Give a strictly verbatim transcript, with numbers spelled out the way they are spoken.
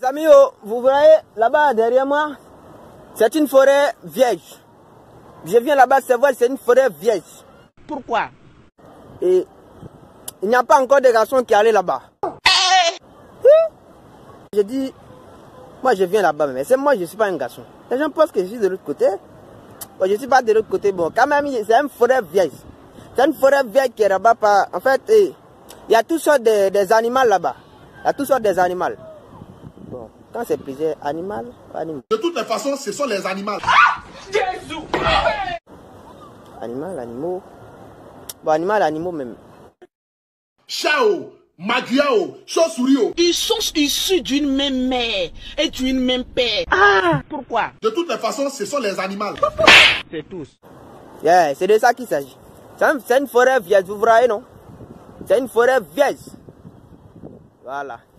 Amis, oh, vous voyez là-bas derrière moi, c'est une forêt vierge. Je viens là-bas, c'est vrai, c'est une forêt vierge. Pourquoi? Et il n'y a pas encore de garçons qui allaient là-bas. Je dis, moi je viens là-bas, mais c'est moi, je ne suis pas un garçon. Les gens pensent que je suis de l'autre côté. Bon, je ne suis pas de l'autre côté. Bon, quand même, c'est une forêt vierge. C'est une forêt vierge qui est là-bas. Par... En fait, il y a toutes sortes de, des animaux là-bas. Il y a toutes sortes des animaux. Bon, quand c'est plusieurs animaux, animaux. De toutes les façons, ce sont les animaux. Jésus! Animal, animaux. Bon, animal, animaux même. Chao, Magiao, Chaussourio. Ils sont issus d'une même mère et d'une même père. Ah! Pourquoi? De toutes les façons, ce sont les animaux. C'est tous. Yeah, c'est de ça qu'il s'agit. C'est une forêt vierge, vous voyez, non? C'est une forêt vierge. Voilà.